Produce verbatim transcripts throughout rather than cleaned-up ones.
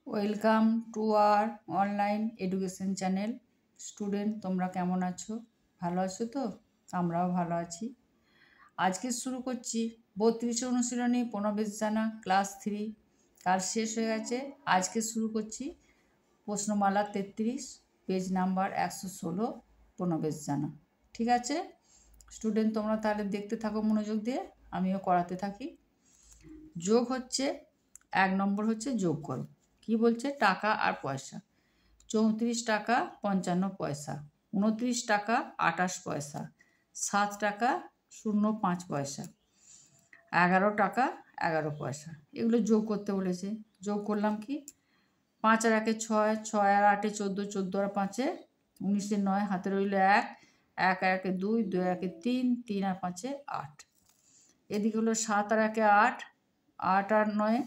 Welcome to our online education channel. Student, তোমরা কেমন আছো? ভালো আছো তো? আমরাও ভালো আছি। আজকে শুরু করছি বত্রিশে অনুশীলনী পুনর্বেশ জানা ক্লাস থ্রি। কাল শেষ হয়ে গেছে। আজকে শুরু করছি প্রশ্নমালা তেত্রিশ, পেজ নাম্বার একশো ষোলো, পুনর্বেশ জানা। ঠিক আছে স্টুডেন্ট, তোমরা তাহলে দেখতে থাকো মনোযোগ দিয়ে, আমিও করাতে থাকি। যোগ হচ্ছে এক নম্বর হচ্ছে যোগ করো। কি বলছে? টাকা আর পয়সা। চৌত্রিশ টাকা পঞ্চান্ন পয়সা, উনত্রিশ টাকা আটাশ পয়সা, সাত টাকা শূন্য পাঁচ পয়সা, এগারো টাকা এগারো পয়সা। এগুলো যোগ করতে বলেছে। যোগ করলাম কি? পাঁচ আর একে ছয়, ছয় আর আটে চোদ্দো, চোদ্দো আর পাঁচে উনিশে নয়, হাতে রইল এক, এক আর একে দুই, দুই আর একে তিন, তিন আর পাঁচে আট। এদিকে হলো সাত আর একে আট, আট আর নয়,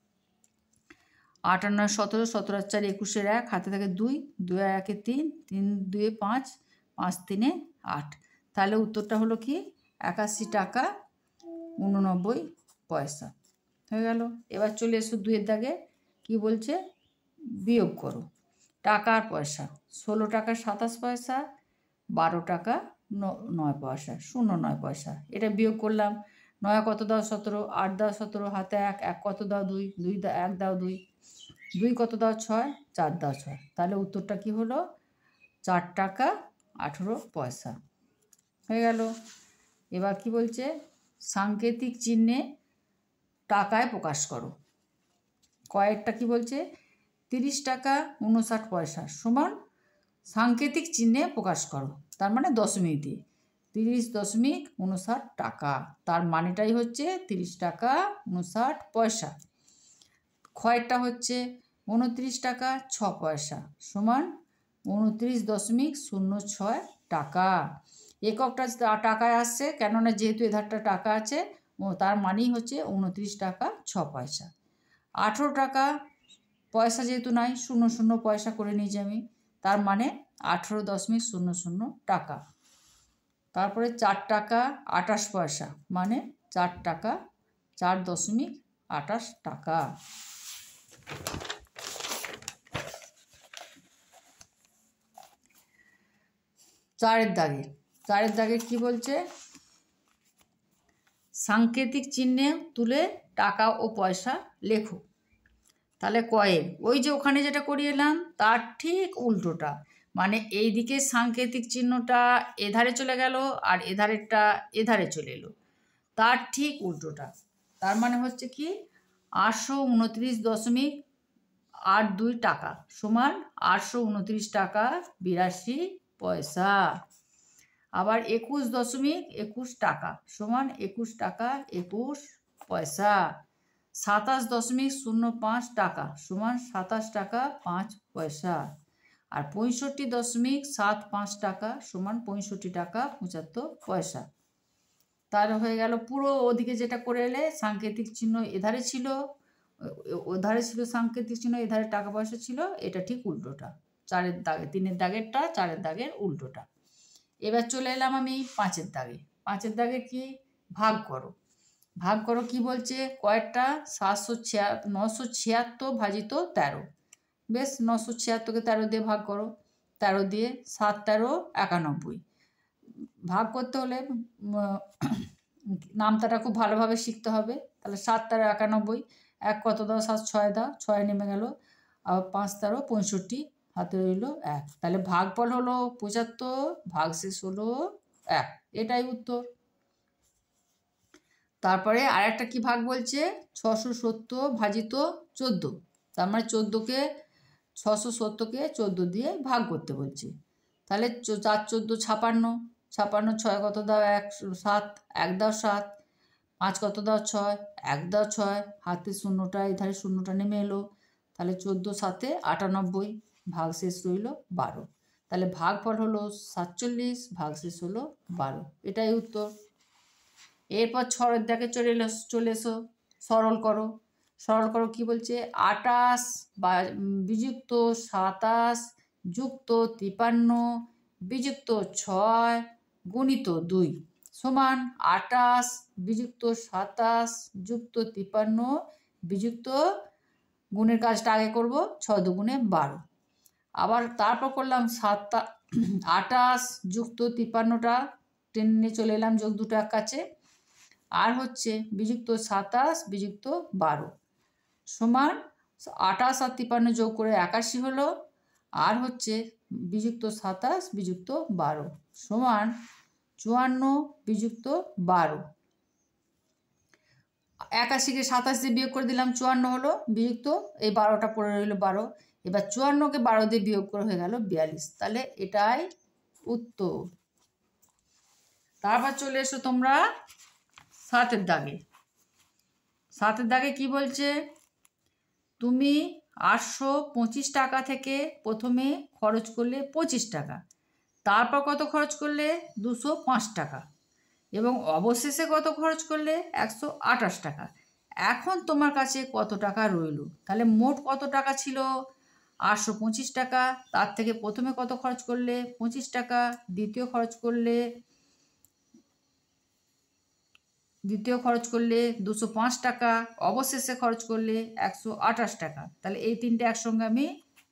আট আর নয় সতেরো, সতেরো আর চার একুশের এক, হাতে থাকে দুই, দুই আর একে তিন, তিন দুয়ে পাঁচ, পাঁচ তিনে আট। তাহলে উত্তরটা হলো কি? একাশি টাকা উননব্বই পয়সা হয়ে গেল। এবার চলে এসো দুইয়ের দাগে। কি বলছে? বিয়োগ করো টাকা আর পয়সা। ষোলো টাকা সাতাশ পয়সা, বারো টাকা নয় পয়সা, শূন্য নয় পয়সা। এটা বিয়োগ করলাম। নয় কত দাও? সতেরো, আট দাও সতেরো, হাতে এক, এক কত দাও? দুই, দুই দাও এক দাও দুই, দুই কত দাও? ছয়, চার দাও ছয়। তাহলে উত্তরটা কি হলো? চার টাকা আঠেরো পয়সা হয়ে গেল। এবার কি বলছে? সাংকেতিক চিহ্নে টাকায় প্রকাশ করো। কয়েকটা কি বলছে? তিরিশ টাকা উনষাট পয়সা সমান সাংকেতিক চিহ্নে প্রকাশ করো, তার মানে দশমিক দিয়ে। তিরিশ দশমিক উনষাট টাকা, তার মানেটাই হচ্ছে তিরিশ টাকা উনষাট পয়সা। ক্ষয়টা হচ্ছে উনত্রিশ টাকা ছ পয়সা সমান উনত্রিশ দশমিক শূন্য ছয় টাকা। এককটা টাকায় আসছে, কেননা যেহেতু এধারটা টাকা আছে, ও তার মানেই হচ্ছে উনত্রিশ টাকা ছ পয়সা। আঠেরো টাকা পয়সা যেহেতু নাই, শূন্য শূন্য পয়সা করে নিয়েছি আমি, তার মানে আঠেরো দশমিক শূন্য শূন্য টাকা। তারপরে চার টাকা আটাশ পয়সা, মানে চার টাকা চার দশমিক আটাশ টাকা। চারের দাগে, চারের দাগে কি বলছে? সাংকেতিক চিহ্নে তুলে টাকা ও পয়সা লেখো। তাহলে কয়েক, ওই যে ওখানে যেটা করিয়ে এলাম তার ঠিক উল্টোটা, মানে এই দিকে সাংকেতিক চিহ্নটা এধারে চলে গেল আর এধারেরটা এধারে চলে এলো, তার ঠিক উল্টোটা। তার মানে হচ্ছে কি? আটশো উনত্রিশ দশমিক আট দুই টাকা সমান আটশো উনত্রিশ টাকা বিরাশি পয়সা। আবার একুশ দশমিক একুশ টাকা সমান একুশ টাকা একুশ পয়সা। সাতাশ দশমিক শূন্য পাঁচ টাকা সমান সাতাশ টাকা পাঁচ পয়সা। আর পঁয়ষট্টি দশমিক সাত পাঁচ টাকা সমান পঁয়ষট্টি টাকা পঁচাত্তর পয়সা। তার হয়ে গেল পুরো ওদিকে যেটা করে এলে সাংকেতিক চিহ্ন এধারে ছিল, ওধারে ছিল সাংকেতিক চিহ্ন, এধারে টাকা পয়সা ছিল, এটা ঠিক উল্টোটা। চারের দাগে, তিনের দাগেরটা চারের দাগের উল্টোটা। এবার চলে এলাম আমি পাঁচের দাগে। পাঁচের দাগে কি? ভাগ করো। ভাগ করো কি বলছে? কয়েকটা সাতশো ছিয়া নশো ছিয়াত্তর ভাজিত তেরো। বেশ, নশো ছিয়াত্তরকে তেরো দিয়ে ভাগ করো। তেরো দিয়ে সাত তেরো একানব্বই। ভাগ করতে হলে নামতাটা খুব ভালোভাবে শিখতে হবে। তাহলে সাত তেরো একানব্বই, এক কত দাও? সাত, ছয় দাও, ছয় নেমে গেল। আবার পাঁচ তেরো পঁয়ষট্টি, হাতে রইল এক। তাহলে ভাগফল হলো পঁচাত্তর, ভাগশেষ হলো এক। এটাই উত্তর। তারপরে আর একটা কি ভাগ বলছে? ছশো সত্তর ভাজিত চোদ্দো। তার মানে চোদ্দোকে ছশো সত্তরকে চোদ্দো দিয়ে ভাগ করতে বলছে। তাহলে চার চোদ্দো ছাপান্ন, ছাপান্ন ছয় কত দাও? এক সাত, এক দাও সাত, পাঁচ কত দাও? ছয়, এক দাও ছয়, হাতে শূন্যটা এধারে শূন্যটা নেমে এলো। তাহলে চোদ্দো সাতে আটানব্বই, ভাগশেষ রইল বারো। তাহলে ভাগফল হলো সাতচল্লিশ, ভাগশেষ হলো বারো। এটাই উত্তর। এরপর ছয়ের দাগে চলে এলো, চলে এসো সরল করো। সরল করো কি বলছে? আটাশ বা বিযুক্ত সাতাশ যুক্ত তিপান্ন বিযুক্ত ছয় গুণিত দুই সমান আটাশ বিযুক্ত সাতাশ যুক্ত তিপান্ন বিযুক্ত গুণের কাজটা আগে করব, ছয় দুগুণে বারো। আবার তারপর করলাম সাতটা আটাশ যুক্ত তিপ্পান্নটা টেনে চলে এলাম যোগ দুটো এক কাছে, আর হচ্ছে বিযুক্ত সাতাশ বিযুক্ত বারো সমান আটাশ আর তিপ্পান্ন যোগ করে একাশি হলো, আর হচ্ছে বিযুক্ত সাতাশ বিযুক্ত বারো সমান চুয়ান্ন বিযুক্ত বারো। একাশিকে সাতাশ দিয়ে বিয়োগ করে দিলাম, চুয়ান্ন হলো, বিযুক্ত এই বারোটা পড়ে রইল বারো। এবার চুয়ান্নকে বারো দিয়ে বিয়োগ করে হয়ে গেল বিয়াল্লিশ। তাহলে এটাই উত্তর। তারপর চলে এসো তোমরা সাতের দাগে। সাতের দাগে কি বলছে, তুমি আটশো পঁচিশ টাকা থেকে প্রথমে খরচ করলে পঁচিশ টাকা, তারপর কত খরচ করলে দুশো পাঁচ টাকা, এবং অবশেষে কত খরচ করলে একশো আঠাশ টাকা। এখন তোমার কাছে কত টাকা রইল? তাহলে মোট কত টাকা ছিল? আটশো পঁচিশ টাকা। তার থেকে প্রথমে কত খরচ করলে? পঁচিশ টাকা। দ্বিতীয় খরচ করলে দ্বিতীয় খরচ করলে দুশো পাঁচ টাকা। অবশেষে খরচ করলে একশো আঠাশ টাকা। তাহলে এই তিনটে একসঙ্গে আমি,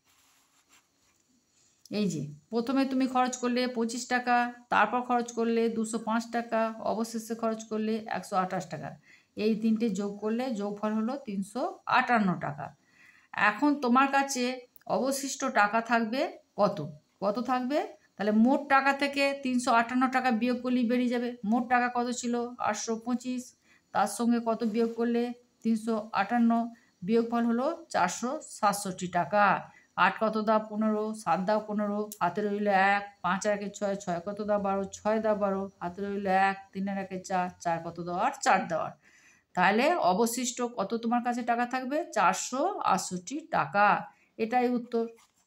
এই যে প্রথমে তুমি খরচ করলে পঁচিশ টাকা, তারপর খরচ করলে দুশো পাঁচ টাকা, অবশেষে খরচ করলে একশো আঠাশ টাকা, এই তিনটে যোগ করলে যোগফল হলো তিনশো আটান্ন টাকা। এখন তোমার কাছে অবশিষ্ট টাকা থাকবে কত? কত থাকবে? তাহলে মোট টাকা থেকে তিনশো আটান্ন টাকা বিয়োগ করলেই বেরিয়ে যাবে। মোট টাকা কত ছিল? আটশো পঁচিশ। তার সঙ্গে কত বিয়োগ করলে? তিনশো আটান্ন। বিয়োগফল হলো চারশো সাতষট্টি টাকা। আট কত দা পনেরো, সাত দা পনেরো, হাতে রইল এক, পাঁচ আর একে ছয়, ছয় কত দা বারো, ছয় দা বারো, হাতে রইল এক, তিন আর একে চার, চার কত দা আট, চার দা আট। তাহলে অবশিষ্ট কত তোমার কাছে টাকা থাকবে? চারশো আটষট্টি টাকা। এটাই উত্তর।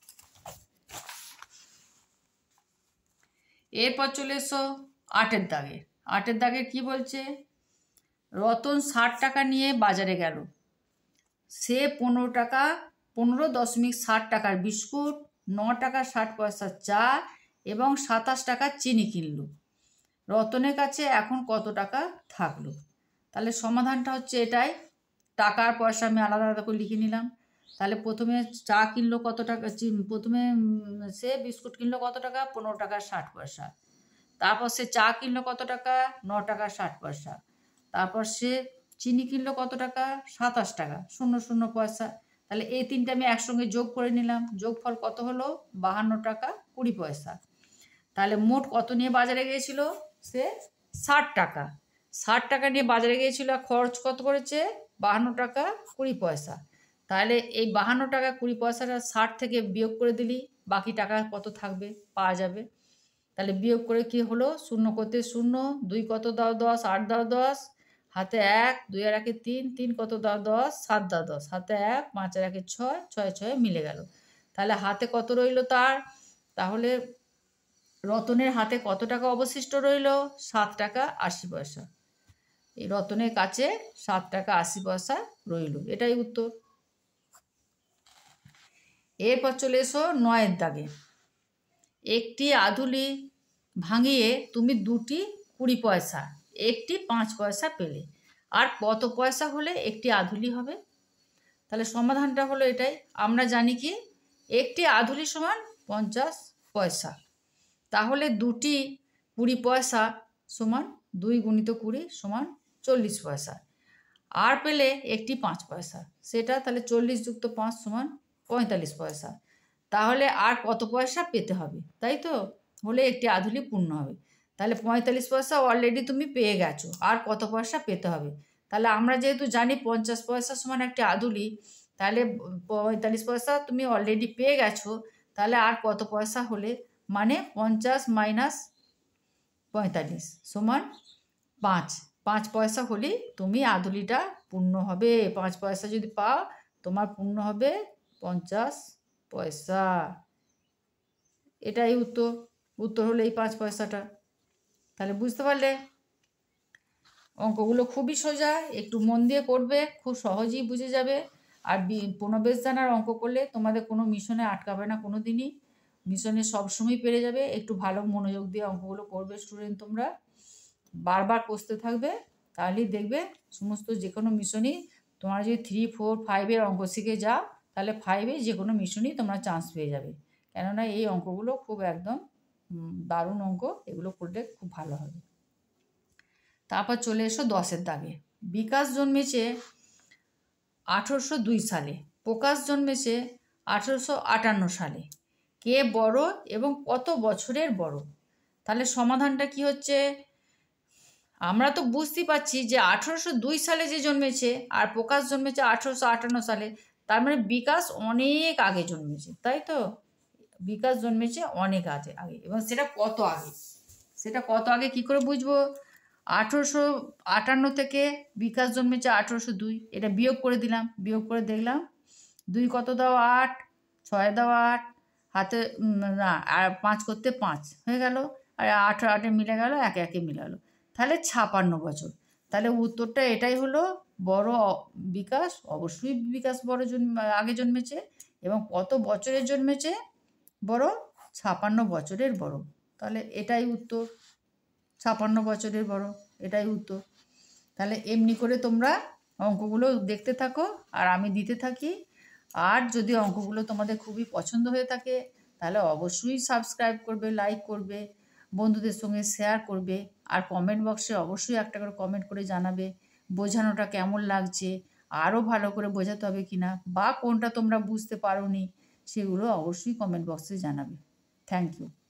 এরপর চলে এসো আটের দাগে। আটের দাগে কি বলছে, রতন ষাট টাকা নিয়ে বাজারে গেল। সে পনেরো টাকা পনেরো দশমিক ষাট টাকার বিস্কুট, ন টাকা ষাট পয়সা চা এবং সাতাশ টাকা চিনি কিনল। রতনের কাছে এখন কত টাকা থাকলো? তাহলে সমাধানটা হচ্ছে এটাই। টাকার পয়সা আমি আলাদা আলাদা করে লিখে নিলাম। তাহলে প্রথমে চা কিনলো কত টাকা, প্রথমে সে বিস্কুট কিনলো কত টাকা? পনেরো টাকা ষাট পয়সা। তারপর সে চা কিনলো কত টাকা? ন টাকা ষাট পয়সা। তারপর সে চিনি কিনলো কত টাকা? সাতাশ টাকা শূন্য শূন্য পয়সা। তাহলে এই তিনটে আমি একসঙ্গে যোগ করে নিলাম। যোগফল কত হলো? বাহান্ন টাকা কুড়ি পয়সা। তাহলে মোট কত নিয়ে বাজারে গিয়েছিল? সে ষাট টাকা। ষাট টাকা নিয়ে বাজারে গিয়েছিল, খরচ কত করেছে? বাহান্ন টাকা কুড়ি পয়সা। তাহলে এই বাহান্ন টাকা কুড়ি পয়সাটা ষাট থেকে বিয়োগ করে দিলি বাকি টাকা কত থাকবে পাওয়া যাবে। তাহলে বিয়োগ করে কি হলো? শূন্য করতে শূন্য, দুই কত দাও দশ, আট দাও দশ, হাতে এক, দুই আর একে তিন, তিন কত দাও দশ, সাত দাও দশ, হাতে এক, পাঁচ আর একে ছয়, ছয় ছয় মিলে গেল। তাহলে হাতে কত রইল তার? তাহলে রতনের হাতে কত টাকা অবশিষ্ট রইল? সাত টাকা আশি পয়সা। এই রতনের কাছে সাত টাকা আশি পয়সা রইল। এটাই উত্তর। এরপর চলে এসো নয়ের দাগে। একটি আধুলি ভাঙিয়ে তুমি দুটি কুড়ি পয়সা, একটি পাঁচ পয়সা পেলে, আর কত পয়সা হলে একটি আধুলি হবে? তাহলে সমাধানটা হলো এটাই। আমরা জানি কি, একটি আধুলি সমান পঞ্চাশ পয়সা। তাহলে দুটি কুড়ি পয়সা সমান দুই গুণিত কুড়ি সমান চল্লিশ পয়সা। আর পেলে একটি পাঁচ পয়সা, সেটা তাহলে চল্লিশ যুক্ত পাঁচ সমান পঁয়তাল্লিশ পয়সা। তাহলে আর কত পয়সা পেতে হবে, তাই তো? হলে একটি আধুলি পূর্ণ হবে। তাহলে পঁয়তাল্লিশ পয়সা অলরেডি তুমি পেয়ে গেছো, আর কত পয়সা পেতে হবে? তাহলে আমরা যেহেতু জানি পঞ্চাশ পয়সা সমান একটি আধুলি, তাহলে পঁয়তাল্লিশ পয়সা তুমি অলরেডি পেয়ে গেছো। তাহলে আর কত পয়সা হলে, মানে পঞ্চাশ মাইনাস পঁয়তাল্লিশ সমান পাঁচ। পাঁচ পয়সা হলেই তুমি আধুলিটা পূর্ণ হবে। পাঁচ পয়সা যদি পাও তোমার পূর্ণ হবে পঞ্চাশ পয়সা। এটাই উত্তর। উত্তর হলো এই পাঁচ পয়সাটা। তাহলে বুঝতে পারলে? অঙ্কগুলো খুবই সোজা, একটু মন দিয়ে করবে, খুব সহজেই বুঝে যাবে। আর পুনর্বেশ জানার অঙ্ক করলে তোমাদের কোনো মিশনে আটকাবে না কোনো দিনই। মিশনে সবসময় পেরে যাবে। একটু ভালো মনোযোগ দিয়ে অঙ্কগুলো করবে স্টুডেন্ট। তোমরা বারবার কষতে থাকবে, তাহলেই দেখবে সমস্ত যে কোনো মিশনই তোমরা যদি থ্রি ফোর ফাইভের অঙ্ক শিখে যাও তাহলে ফাইভে যে কোনো মিশনেই তোমরা চান্স পেয়ে যাবে, কেননা এই অঙ্কগুলো খুব একদম দারুণ অঙ্ক, এগুলো করলে খুব ভালো হবে। তারপর চলে এসো দশের দাগে। বিকাশ জন্মেছে আঠেরোশো দুই সালে, প্রকাশ জন্মেছে আঠেরোশো আটান্ন সালে। কে বড় এবং কত বছরের বড়? তাহলে সমাধানটা কি হচ্ছে? আমরা তো বুঝতেই পারছি যে আঠেরোশো দুই সালে যে জন্মেছে আর প্রকাশ জন্মেছে আঠেরোশো আটান্ন সালে, তার মানে বিকাশ অনেক আগে জন্মেছে, তাই তো? বিকাশ জন্মেছে অনেক আগে আগে এবং সেটা কত আগে, সেটা কত আগে কী করে বুঝবো? আঠেরোশো আটান্ন থেকে বিকাশ জন্মেছে আঠেরোশো দুই, এটা বিয়োগ করে দিলাম, বিয়োগ করে দেখলাম দুই কত দাও আট, ছয় দাও আট, হাতে না আর পাঁচ করতে পাঁচ হয়ে গেল, আর আট আটে মিলে গেল, একে একে মিলালো, তাহলে ছাপান্ন বছর। তাহলে উত্তরটা এটাই হলো, বড় বিকাশ, অবশ্যই বিকাশ বড় জন্ম আগে জন্মেছে এবং কত বছরের জন্মেছে? বড়, ছাপান্ন বছরের বড়। তাহলে এটাই উত্তর, ছাপান্ন বছরের বড়, এটাই উত্তর। তাহলে এমনি করে তোমরা অঙ্কগুলো দেখতে থাকো আর আমি দিতে থাকি। আর যদি অঙ্কগুলো তোমাদের খুবই পছন্দ হয়ে থাকে তাহলে অবশ্যই সাবস্ক্রাইব করবে, লাইক করবে, বন্ধুদের সঙ্গে শেয়ার করবে, আর কমেন্ট বক্সে অবশ্যই একটা করে কমেন্ট করে জানাবে বোঝানোটা কেমন লাগছে, আরও ভালো করে বোঝাতে হবে কি না, বা কোনটা তোমরা বুঝতে পারোনি সেগুলো অবশ্যই কমেন্ট বক্সে জানাবে। Thank you.